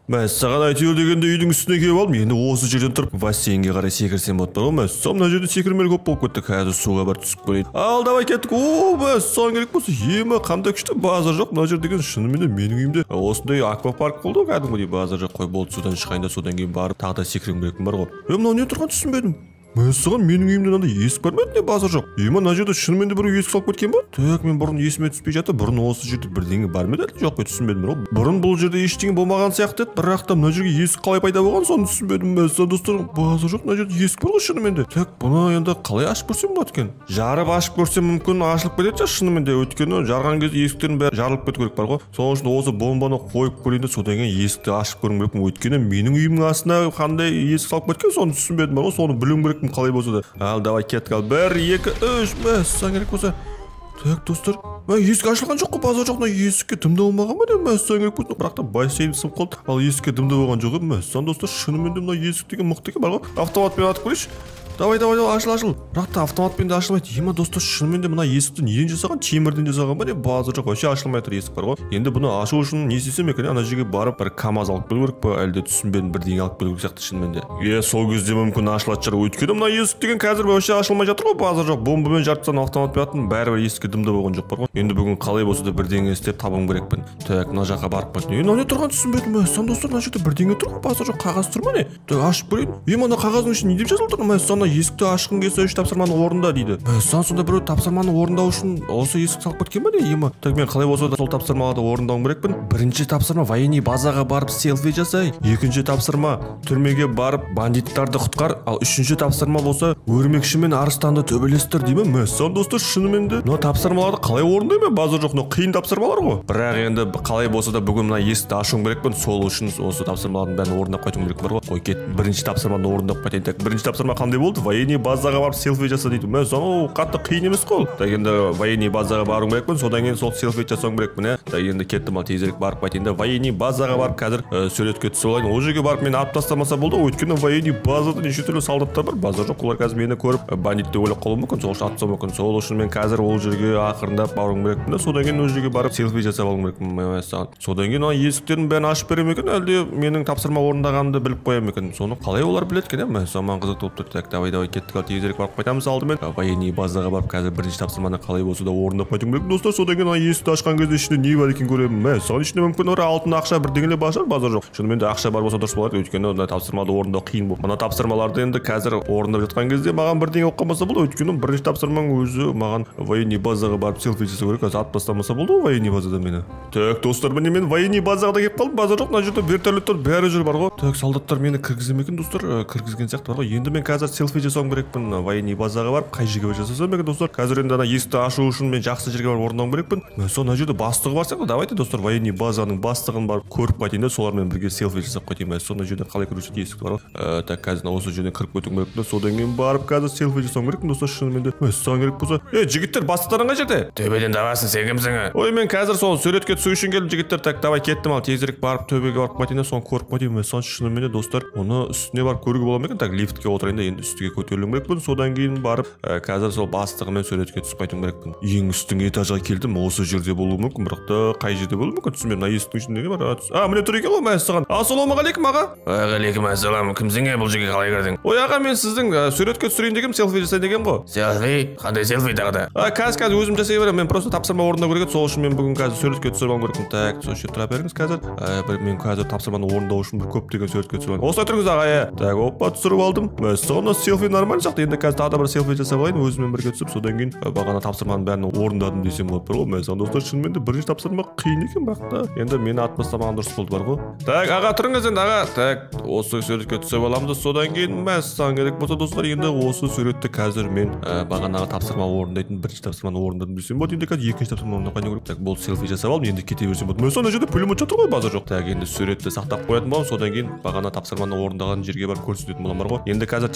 Мәссаған әйтеуір дегенде үйдің үстіне келіп алдым. Енді осы жерден тұрып бассейнге қарай секірсем болады ма? Мәссаған мына жерде секірмел көп болып кетті. Қазір суға бар түсіп көрейін. Ал давай кеттік. Мәссаған керек болса емі қандай күшті базар жоқ. Мына жер деген шынымен де менің үйімде осындай аквапарк болды ғой кәдімгідей базар жоқ қой. Болды судан шығайын да содан кейін барып тағы да секіргім керекпін бар ғой. Мынау не тұрған түсінбедім. Мәссаған менің үйімде мынандай есік бар ма еді не базар жоқ? Мына жерде шынымен де біреу есік салып кеткен ба? Так, мен бұрын есіме түспей жатыр. Бұрын осы жерде бірдеңе бар ма еді? Жоқ қой, түсінбедім. Бұрын бұл жерде ештеңе болмаған сияқты еді. Бірақ та мына жерге есік қалай пайда болған соны түсінбедім. Мәссаған достар, базар жоқ, мына жерде есік бар ғой шынымен де. Так, бұны енді қалай ашып көрсем болады екен? Жарып ашып көрсем мүмкін ашылып кетеді шынымен де. Өйткені жарған кезде есіктердің бәрі жарылып кету керек бар ғой. Сол үшін осы бомбаны қойып көрейін де содан кейін есікті ашып көргім керек. Өйткені менің үйімнің астына қандай есік салып кеткен соны түсінбедім бар ғой. Соны білуім керек қалай болса да. Ал давай кеттік. Ал 1 2 3 мәссаған керек болса. Так достар, есік ашылған жоқ қой, базар жоқ. Есікке дымда болмаған ба деп мәссаған керек болса. Бірақ та бассейн сынып қалды. Ал есікке дымда болған жоқ еді. Мәссаған достар, шынымен де мына есік деген мықты екен бар ғой. Автоматпен атып көрейінші. Давай ашыл. Бірақ та автоматпен де ашылмайды. Достар, шынымен де мына есікті неден жасаған? Темірден жасаған ба деп базар жоқ. Вообще ашылмай тұр есік бар ғой. Енді бұны ашу үшін не істесем екен? Ана жерге барып бір КамАЗ алып келу керек па? Әлде түсінбедім, бірдеңе алып келу керек сияқты шынымен де. Сол кезде мүмкін ашылады шығар. Өйткені мына есік деген қазір вообще ашылмай жатыр ғой, базар жоқ. Бомбамен жартысан автоматпен аттым, бәрібір есікке дымда болған жоқ бар ғой. Енді бүгін қалай болса да бірдеңе істеп табуым керекпін. Так, мына жаққа барып қойсын. Не тұрған түсінбедім. Сан достар, мына жерде бірдеңе тұр ғой, базар жоқ, қағаз тұр ма не? Так, ашып көрейін. Мына қағаздың ішінде не деп жазылып тұр? Сан есікті ашқың келсе 3 тапсырманы орында дейді. Сонда біреу тапсырманы орындау үшін осы есік салып кеткен ба не? Так, мен қалай болса да сол тапсырмаларды орындауым керекпін. Бірінші тапсырма военный базаға барып селфи жасай. Екінші тапсырма түрмеге барып бандиттарды құтқар. Ал үшінші тапсырма болса өрмекші мен арыстанды төбелестір деймін. Сан достар, шынымен де мына тапсырмаларды қалай орындаймын? Базар жоқ, қиын тапсырмалар ғой. Бірақ енді қалай болса да бүгін мына есікті ашуым керекпін. Сол үшін осы тапсырмалардың бәрін орындап қайтуым керек бар ғой. Қой кет, бірінші тапсырманы орындап қайтайын. Так, бірінші тапсырма қандай болды? Военный базаға барып селфи жаса дейді. Соны қатты қиын емес қой. Так, енді военный базаға баруым керекпін. Содан кейін сол селфи жасауым керекпін. Так, енді кеттім, ал тезірек барып қайтайын да военный базаға барып қазір суретке түсіп алайын. Ол жерге барып мені алып тастамаса болды. Өйткені военный базада неше түрлі солдаттар бар. Базар жоқ, олар қазір мені көріп бандит деп ойлап қалуы мүмкін. Сол үшін атсам мүмкін. Сол үшін мен қазір ол жерге ақырындап баруым керекпін. Содан кейін ол жерге барып селфи жасап алуым керекпін. Содан кейін есіктерін бәрін ашып берем екен, әлде менің тапсырма орындағанымды біліп қоям екен. Соны қалай олар біледі екен? Саман қызық болып тұр. Так, давай кеттік, ал тезірек барып қайтамыз алдымен. Военный базаға барып қазір бірінші тапсырманы қалай болса да орындап қайтуым керек достар. Содан кейін есікті ашқан кезде ішінде не бар екенін көремін. Соның ішінде мүмкін алтын ақша бірдеңелер бар шығар, базар жоқ. Шынымен де ақша бар болса дұрыс болады, өйткені мына тапсырманы орындау қиын болды. Мына тапсырмаларды енді қазір орындап жатқан кезде маған бірдеңе болып қалмаса болды, өйткені бірінші тапсырманың өзі маған военный базаға барып селфи жасау керек. Қазір атып тастамаса болды ғой военный базада мені. Так, достар, міне мен военный базаға да келіп қалдым. Базар жоқ, мына жерде вертолеттер бәрі жүр бар ғой. Так, солдаттар мені кіргізген екен достар, кіргізген сияқты бар ғой. Енді мен қазір селфи жасауым керекпін. Военный базаға барып қай жерге жасасам екен достар? Қазір енді ана есікті ашу үшін мен жақсы жерге барып орындауым керекпін. Мына жерде бастығы бар сияқты. Давайте достар, военный базаның бастығын барып көріп қайтайын да солармен бірге селфи жасап қайтайын. Мына жерде қалай кіруші есік бар ғой. Так, қазір осы жерден кіріп кетуім керек. Содан кейін барып қазір селфи жасауым керек достар, шынымен де. Саған керек болса. Жігіттер, бастықтарың қай жерде? Төбеден давасын, сен кімсің? Ой, мен қазір сол суретке түсу үшін келдім жігіттер. Так, давай кеттім, ал тезірек барып төбеге барып қайтайын да соны көріп қайтайын. Шынымен де достар, оны үстіне барып көруге бола ма екен? Так, лифтке отырайын да енді үстіге көтерілуім керекпін. Содан кейін барып қазір сол бастығымен суретке түсіп қайтуым керекпін. Ең үстіңгі этажға келдім. Осы жерде болуы мүмкін, бірақ та қай жерде болуы мүмкін түсінбедім. Мына есіктің ішінде не бар? Міне тұр екен ғой мәссаған. Ассалаумағалейкум аға. Уағалейкумассалам. Кімсің? Бұл жерге қалай кірдің? Ой аға, мен сіздің суретке түсірейін дегем, селфи жасайын дегем ғой. Селфи? Қандай селфи тағы да? Қазір өзім жасай беремін. Мен просто тапсырма орындау керек еді. Сол үшін мен бүгін қазір суретке түсіріп алуым керекпін. Так, сол үшін тұра беріңіз қазір. Мен қазір тапсырманы орындау үшін бір көптеген суретке түсіріп алайын. Осылай тұрыңыз аға. Так, опа, түсіріп алдым. Соны селфи нормально сияқты. Енді қазір тағы да бір селфи жасап алайын, өзіммен бірге түсіп, содан кейін бағана тапсырманың бәрін орындадым десем болады ғой. Мәссаған достар, шынымен де бірінші тапсырма қиын екен, бірақ та енді мені атып тастамаған дұрыс болды бар ғой. Так, аға тұрыңыз енді аға. Так, осы суретке түсіп аламыз. Содан кейін мәссаған керек болса достар, енді осы суретті қазір мен бағанағы тапсырма орындайтын бірінші тапсырманы орындадым десем болады. Енді қазір екінші тапсырманы орындап қайту керек. Так, бұл селфи жасап алдым, енді кете берсем болады. Мәссаған жерде пулемет жатыр ғой, базар жоқ. Так, енді суретті сақтап қоятын боламын. Содан кейін бағана тапсырманы орындаған жерге барып көрсететін боламын бар ғой. Енді қазір тезірек барып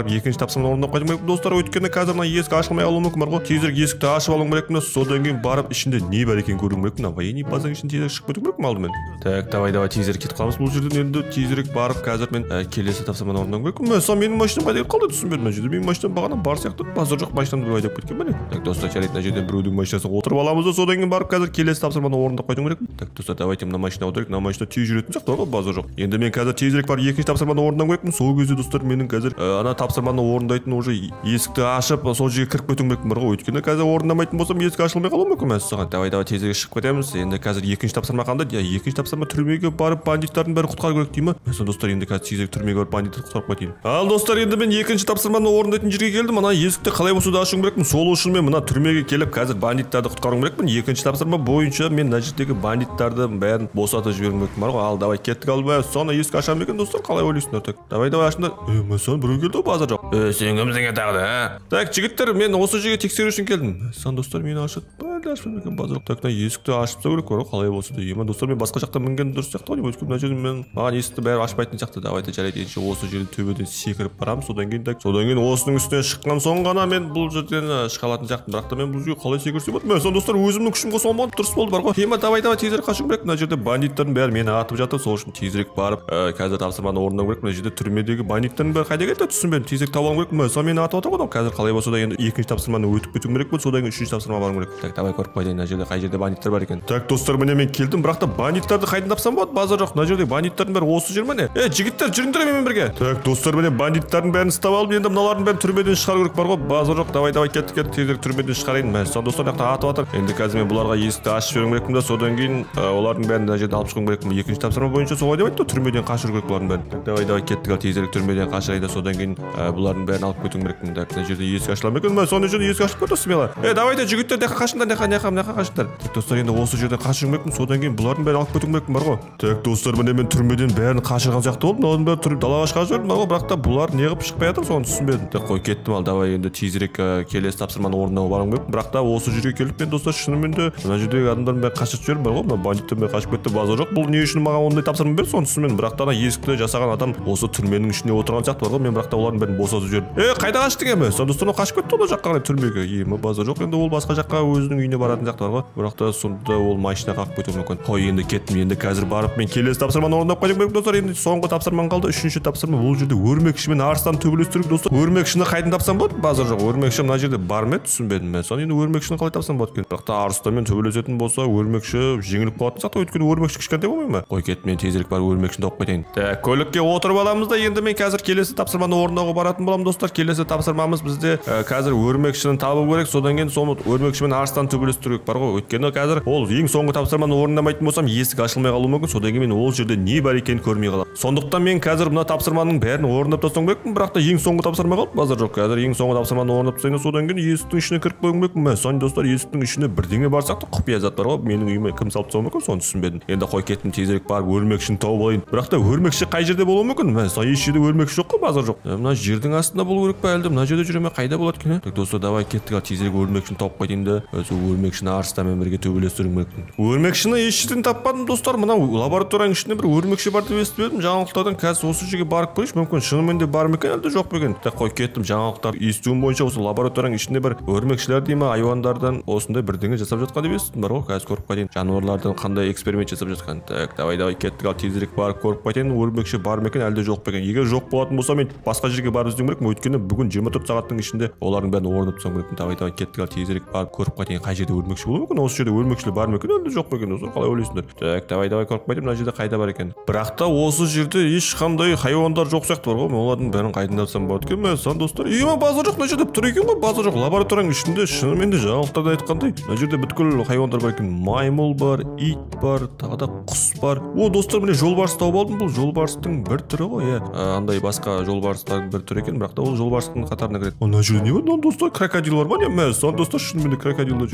барып екінші тапсырманы орындап қайтуым керек достар. Өйткені қазір мына есік ашылмай қалуы мүмкін бар ғой. Тезірек есікті ашып алуым керек. Содан кейін барып ішінде не бар екенін көруім керек. Мына военный базаның ішіне тезірек шығып кетуім керек алдымен. Так, давай тезірек кетіп қаламыз. Бұл жерден енді тезірек барып қазір мен келесі тапсырманы орындауым керек. Мәссаған менің машинам қайда кетіп қалды түсінбедім. Мына жерде менің машинам бағана бар сияқты. Базар жоқ, машинамды бір айдап кеткен бе? Так, достар, жарайды, мына жерден біреудің машинасына отырып аламыз да содан кейін барып қазір келесі тапсырманы орындап қайтуым керек. Так, достар, давайте мына машинаға отырайық. Мына машина тез жүретін сияқты ғой, базар жоқ. Енді мен қазір тезірек барып екінші тапсырманы орындауым керекпін. Сол кезде достар менің қазір ана тапсырманы орындайтын уже есікті ашып сол жерге кіріп кетуім керек бар ғой. Өйткені қазір орындамайтын болсам есік ашылмай қалуы мүмкін. Мәссаған, давай тезірек шығып кетеміз. Енді қазір екінші тапсырма қандай? Екінші тапсырма түрмеге барып бандиттардың бәрін құтқару керек дей ме? Мәссаған, достар, енді қазір тезірек түрмеге барып бандиттарды құтқарып қайтайын. Ал достар, енді мен екінші тапсырманы орындайтын жерге келдім. Ана есікті қалай болса да ашуым керекпін. Сол үшін мен мына түрмеге келіп қазір бандиттарды құтқаруым керекпін. Екінші тапсырма бойынша мен мына жердегі бандиттарды бәрін босатып жіберуім керек бар ғой. Ал давай кеттік алба. Соны есік ашамын екен достар, қалай ойлайсыңдар? Так, давай ашыңдар. Мәссаған, біреу келді ғой, базар жоқ. Сен кімсің тағы да? Так, жігіттер, мен осы жерге тексеру үшін келдім. Мәссаған, достар, мені ашады. Ашпай екен базар. Так, мына есікті ашып тастау керек бар ғой, қалай болса да. Ема достар, мен басқа жақтан мінген дұрыс сияқты ғой. Өйткені мына жерде мен маған есікті бәрі ашпайтын сияқты. Давай жарайды, енді осы жерден төбеден секіріп барамын. Содан кейін осының үстіне шыққан соң ғана мен бұл жерден шыға алатын сияқтымын. Бірақ та мен бұл жерге қалай секірсем болады? Мәссаған, достар, өзімнің күшім қоса алмадым. Дұрыс болды бар ғой. Ема давай тезірек қашуым керек. Мына жерде бандиттардың бәрі мені атып жатыр. Сол үшін тезірек барып қазір тапсырманы орындау керек. Мына жерде түрмедегі бандиттардың бәрі қайда кетті? Түсінбедім. Тезірек таба алуым керек. Мәссаған, мені атып отыр ғой. Қазір қалай болса да енді екінші тапсырманы өтіп кетуім керек болды. Содан кейін үшінші тапсырмаға баруым керек. Так, давай көріп қайтайын. Мына жерде қай жерде бандиттар бар екен. Так, достар, міне мен келдім. Бірақ та бандиттарды қайдан тапсам болады? Базар жоқ. Мына жерде бандиттардың бәрі осы жер ме не? Жігіттер, жүріңдер менімен бірге. Так, достар, міне бандиттардың бәрін ұстап алып, енді мыналардың бәрін түрмеден шығару керек бар ғой. Базар жоқ. Давай кеттік, тезірек түрмеден шығарайын. Мәссаған, достар, мына жақта атып жатыр. Енді қазір мен бұларға есікті ашып жіберуім керекпін да, содан кейін олардың бәрін мына жерден алып шығуым керекпін. Екінші тапсырма бойынша солай деп айтты, түрмеден қашыру керек бұлардың бәрін. Так, давай кеттік, тезірек түрмеден қашырайын да, содан кейін бұлардың бәрін алып кетуім керекпін. Так, мына жерде есік ашыла ма екен? Соны жерде есік ашып кетті смело. Давайте жігіттер, қашыңдар, қашыңдар. Так, достар, енді осы жерден қашуым керекпін. Содан кейін бұлардың бәрін алып кетуім керекпін бар ғой. Так, достар, міне мен түрмеден бәрін қашырған сияқты болдым. Оның бәрін далаға шығарып жібердім бар ғой. Бірақ та бұлар неғып шықпай жатыр, соны түсінбедім. Так, қой кеттім. Ал давай енді тезірек келесі тапсырманы орындауға баруым керек. Бірақ та осы жерге келіп мен достар шынымен де мына жердегі адамдардың бәрін қашырып жібердім бар ғой. Мына бандиттер бәрі қашып кетті, базар жоқ. Бұл не үшін маған ондай тапсырма берді, соны түсінбедім. Бірақ та ана есікті жасаған адам осы түрменің ішінде отырған сияқты бар ғой. Мен бірақ та олардың бәрін босатып жібердім. Қайда қаштың еме? Сонда достар қашып кетті ол жаққа қарай түрмеге. Ема базар жоқ. Енді ол басқа жаққа өзінің үйіне баратын сияқты бар ғой. Бірақ та сонда ол машина қағып кетуі мүмкін. Қой, енді кеттім. Енді қазір барып мен келесі тапсырманы орындап қайтуым керек достар. Енді соңғы тапсырмам қалды. Үшінші тапсырма. Бұл жерде өрмекші мен арыстан төбелестіру керек достар. Өрмекшіні қайдан тапсам болады? Базар жоқ. Өрмекші мына жерде бар ма? Түсінбедім мен. Соны енді өрмекшіні қалай тапсам болады екен? Бірақ та арыстанмен төбелесетін болса, өрмекші жеңіліп қалатын сияқты. Өйткені өрмекші кішкентай болмай ма? Қой кеттім, мен тезірек барып өрмекшіні тауып қайтайын. Так, көлікке отырып аламыз да енді мен қазір келесі тапсырманы орындауға баратын боламын достар. Келесі тапсырмамыз бізде қазір өрмекшіні табу керек. Содан кейін соны өрмекшімен арыстан төбелестіру керек бар ғой. Өйткені қазір ол ең соңғы тапсырманы орындамайтын болсам, есік ашылмай қалуы мүмкін. Содан кейін мен ол жерде не бар екенін көрмей қаламын. Сондықтан мен қазір мына тапсырманың бәрін орындап тастауым керекпін. Бірақ та ең соңғы тапсырма қалды, базар жоқ. Қазір ең соңғы тапсырманы орындап тастайын. Содан кейін есіктің ішіне кіріп қоюым керекпін. Мәссаған, достар, есіктің ішіне бірдеңе бар сияқты құпия зат бар ғой. Менің үйіме кім салып тастауы мүмкін, соны түсінбедім. Енді қой кеттім, тезірек барып өрмекшіні тауып алайын. Бірақ та өрмекші қай жерде болуы мүмкін? Мәссаған, еш жерде өрмекші жоқ қой, базар жоқ. Мына жердің астында болу керек па әлде? Мына жерде жүре ме? Қайда болады екен? Так, достар, давай кеттік, тезірек өрмекшіні тауып қайтайын да, өрмекшіні арыстанмен бірге төбелестіруім керекпін. Өрмекшіні еш жерден таппадым достар. Мына лабораторияның ішінде бір өрмекші бар деп естіп едім. Жаңалықтардан қазір осы жерге барып көрейінші, мүмкін шынымен де бар ма екен әлде жоқ па екен? Так, қой кеттім, жаңалықтар естуім бойынша осы лабораторияның ішінде бір өрмекшілер дей ме, айуандардан осындай бірдеңе жасап жатқан деп естідім бар ғой. Қазір көріп қайтайын, жануарлардан қандай эксперимент жасап жатқан. Так, давай кеттік, ал тезірек барып көріп қайтайын, өрмекші бар ма екен әлде жоқ па екен? Егер жоқ болатын болса, мен басқа жерге барып іздеуім керекпін. Өйткені бүгін 24 сағаттың ішінде олардың бәрін орындап тастауым керекпін. Давай кеттік, ал тезірек барып көріп қайтайын, қай жерде өрмекші болуы мүмкін? Осы жерде өрмекшілер бар ма екен әлде жоқ па екен? Осыны қалай ойлайсыңдар? Так, давай көріп қайтайын, мына жерде қайда бар екен? Бірақ та осы жерде ешқандай хайуандар жоқ сияқты бар ғой. Мен олардың бәрін қайдан тапсам болады екен? Мәссаған, достар, базар жоқ, мына жерде тұр екен ғой, базар жоқ. Лабораторияның ішінде шынымен де жаңалықтарда айтқандай, мына жерде бүткіл хайуандар бар екен. Маймыл бар, ит бар, тағы да құс бар. Достар, міне жолбарыс тауып алдым. Бұл жолбарыстың бір түрі ғой, андай басқа жолбарыстардың бір түрі екен, бірақ та ол жолбарыстың қатарына кіреді. Мына жерде не бар? Достар, крокодил бар ма? Мәссаған, достар, шынымен де крокодил да жүр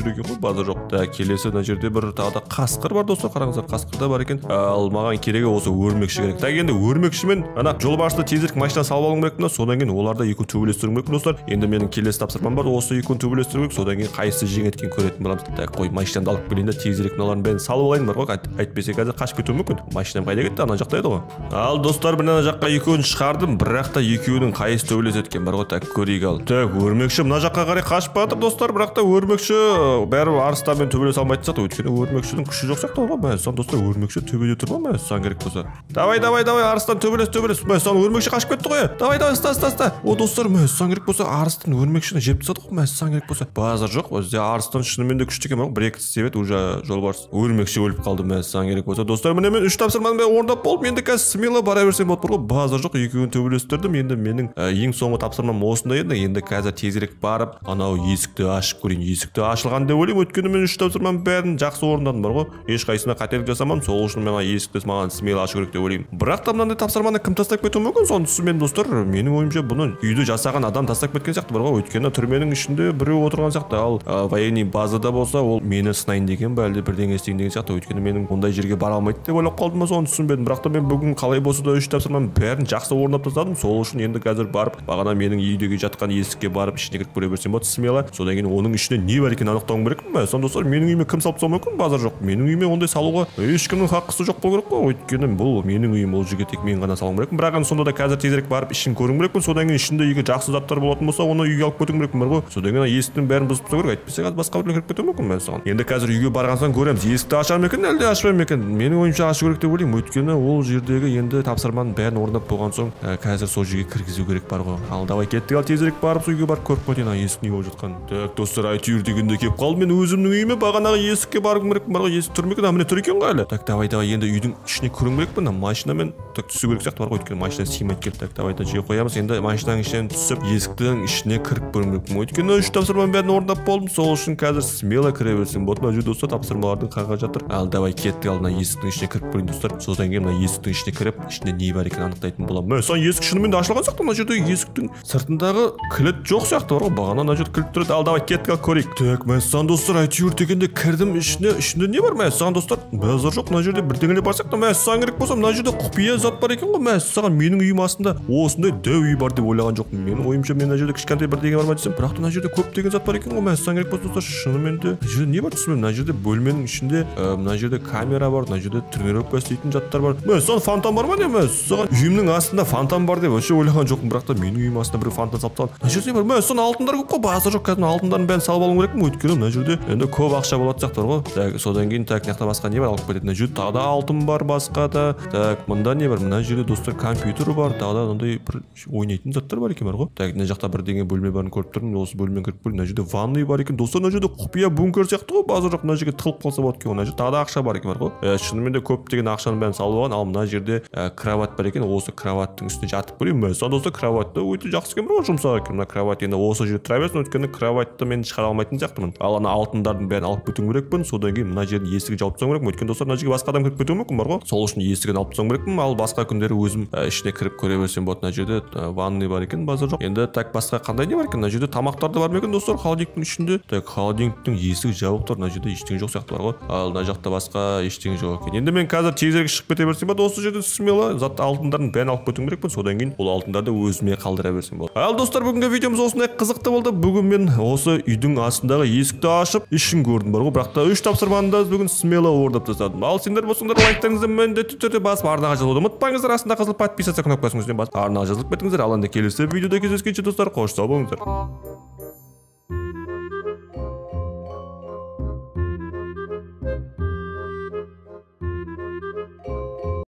тұр екен ғой, базар жоқ. Так, келесі мына жерде бір тағы да қасқыр бар достар, қараңыздар, қасқыр да бар екен. Ал маған керегі осы өрмекші керек. Так, енді өрмекшімен ана жолбарысты тезірек машина салып алуым керек, содан кейін оларда екеуін төбелестіруім керек достар. Енді менің келесі тапсырмам бар, осы екеуін төбелестіру керек, содан кейін қайсысы жеңеді екенін көретін боламыз. Так, қой, машинамды алып келейін да тезірек мыналардың бәрін салып алайын бар ғой. Әйтпесе қазір қашып кетуім мүмкін. Машинам қайда кетті? Ана жақта еді ғой. Ал достар, мен ана жаққа екеуін шығардым, бірақ та екеуінің қайсысы төбелеседі екен бар ғой. Так, көрейік ал. Так, өрмекші мына жаққа қарай қашып жатыр достар, бірақ та өрмекші бәрібір арыстанмен төбелесе алмайтын сияқты, өйткені өрмекшінің күші жоқ сияқты ғой. Мәссаған достар, өрмекші төбеде тұр ма? Мәссаған керек болса. Давай, арыстан төбелес. Мәссаған өрмекші қашып кетті ғой. Давай, ста. О достар, мәссаған керек болса, арыстан өрмекшіні жеп тастады ғой. Мәссаған керек болса. Базар жоқ. Өзде арыстан шынымен де күшті екен, бір-екі себет уже жолбарыс өрмекші өліп қалды. Мәссаған керек болса. Достар, міне мен 3 тапсырманы орындап болдым. Енді қазір смело бара берсем болады ғой. Базар жоқ, екеуін төбелестірдім. Енді менің ең соңғы тапсырмам осындай еді. Енді қазір тезірек барып, анау есікті ашып көрейін. Есікті ашылған деп ойлаймын. Өйткені мен 3 тапсырманың бәрін жақсы орындадым бар ғой. Ешқайсысына қателік жасамадым. Сол үшін мен есікті маған смело ашу керек деп ойлаймын. Бірақ та мынандай тапсырманы кім тастап кетуі мүмкін? Сонысы мен достар, менің ойымша бұны үйді жасаған адам тастап кеткен сияқты бар ғой. Өйткені түрменің ішінде біреу отырған сияқты. Ал военный базада болса, ол мені сынайын деген ба, әлде бірдеңе істейін деген сияқты. Өйткені менің ондай жерге бара алмайды деп ойлап қалдым, соны түсінбедім. Бірақ та мен бүгін қалай болса да 3 тапсырманың бәрін жақсы орындап тастадым. Сол үшін енді қазір барып, бағана менің үйдегі жатқан есікке барып ішіне кіріп көре берсем болады смело. Содан кейін оның ішінде не бар екенін анықтауым керекпін бе? Сонда достар, менің үйіме кім салып тастауы мүмкін? Базар жоқ. Менің үйіме ондай салуға ешкімнің хақысы жоқ болу керек қой. Өйткені бұл менің үйім, ол жерге тек мен ғана салуым керекпін. Бірақ сонда да қазір тезірек барып ішін көруім керекпін. Содан кейін ішінде егер жақсы заттар болатын болса, оны үйге алып кетуім керекпін бар ғой. Содан кейін есіктің бәрін бұзып тастау керек. Әйтпесе қазір басқа біреу кіріп кетуі мүмкін мәссаған. Енді қазір үйге барған соң көреміз, есікті ашам екен, әлде ашпаймын екен. Менің ойымша ашу керек деп ойлаймын. Өйткені ол жердегі енді тапсырманың бәрін орындап болған соң, қазір сол жерге кіргізу керек бар ғой. Ал давай кеттік, ал тезірек барып үйге барып көріп қайтайын, есік не болып жатқан. Так, достар, әйтеуір дегенде келіп қалдым. Мен өзімнің үйіме бағанағы есікке барғым керек бар ғой. Есік тұр ма екен? Міне тұр екен ғой әлі. Так, давай енді үйдің ішіне кіруім керекпін. Машинамен так түсу керек сияқты бар ғой. Өйткені машина сыймайды келді. Так, давай жүйе қоямыз. Енді машинаның ішінен түсіп, есіктің ішіне кіріп көруім керекпін. Өйткені 3 тапсырманың бәрін орындап болдым. Сол үшін қазір смело кіре берсем болады. Мына жерде достар тапсырмалардың қағаз жатыр. Ал давай кеттік, ал мына есіктің ішіне кіріп көрейін достар. Содан кейін мына есіктің ішіне кіріп, ішінде не бар екенін анықтайтын боламын. Мәссаған есік шынымен де ашылған сияқты. Мына жерде есіктің сыртындағы кілт жоқ сияқты бар ғой. Бағана мына жерде кілт тұрады. Ал давай кеттік, ал көрейік. Так, мәссаған достар, әйтеуір дегенде кірдім, ішінде не бар мәссаған достар? Базар жоқ, мына жерде бірдеңелер бар сияқты. Мәссаған керек болса, мына жерде құпия зат бар екен ғой. Мәссаған менің үйім астында осындай дәу үй бар деп ойлаған жоқпын. Менің ойымша мына жерде кішкентай бірдеңе бар ма десем, бірақ та мына жерде көптеген зат бар екен ғой. Мәссаған керек болса достар, шынымен де мына жерде не бар түсінбедім. Мына жерде бөлменің ішінде мына жерде камера бар, мына жерде тренировка істейтін заттар бар. Мәссаған фонтан бар ма не? Мәссаған үйімнің астында фонтан бар деп вообще ойлаған жоқпын, бірақ та менің үйім астында бір фонтан салып тастаған. Мына жерде бар. Мәссаған алтындар көп қой. Базар жоқ, қазір алтындардың бәрін салып алуым керекпін. Өйткені мына жерде енді көп ақша болады сияқты бар ғой. Так, содан кейін так, мына басқа не бар? Алып кетеді. Мына жерде тағы да алтын бар, басқа да. Так, мында не бар? Мына жерде достар компьютер бар, тағы да мындай бір ойнайтын заттар бар екен бар ғой. Так, мына жақта бірдеңе бөлме барын көріп тұрмын. Осы бөлмені кіріп көрейін. Мына жерде ванной бар екен. Достар, мына жерде құпия бункер сияқты ғой. Базар жоқ, мына жерге тығылып қалса болады екен. Мына жерде тағы да ақша бар екен бар ғой. Шынымен де көптеген ақшаның бәрін салып алған. Ал мына жерде кровать бар екен. Осы кроваттың үстіне жатып көрейін. Мәссаған достар, кроватты өте жақсы екен бар ғой, жұмсақ екен. Мына кровать енді осы жерде тұра берсін, өйткені кроватты мен шығара алмайтын сияқтымын. Ал ана алтындардың бәрін алып кетуім керекпін. Содан кейін мына жердің есігін жауып тастауым керекпін. Өйткені достар, мына жерге басқа адам кіріп кетуі мүмкін бар ғой. Сол үшін есігін алып тастауым керекпін. Ал басқа күндері өзім ішіне кіріп көре берсем болады. Мына жерде ванный бар екен, базар жоқ. Енді так, басқа қандай не бар екен? Мына жерде тамақтар да бар ма екен достар? Холодильниктің ішінде. Так, холодильниктің есігі жабық тұр. Мына жерде ештеңе жоқ сияқты бар ғой. Ал мына жақта басқа ештеңе жоқ екен. Енді мен қазір тезірек шығып кете берсем болады. Осы жерде смело зат алтындардың бәрін алып кетуім керекпін. Содан кейін ол алтындарды өзіме қалдыра берсем болады. Ал достар, бүгінгі видеомыз осындай қызықты болды. Бүгін мен осы үйдің астындағы есікті ашып ішін көрдім бар ғой. Бірақ та 3 тапсырманы да бүгін смело орындап тастадым. Ал сендер болсаңдар лайктарыңызды міндетті түрде басып арнаға жазылуды ұмытпаңыздар. Астында қызыл подписаться кнопкасын басып арнаға жазылып кетіңіздер. Ал енді келесі видеода кездескенше достар, қош сау болыңыздар.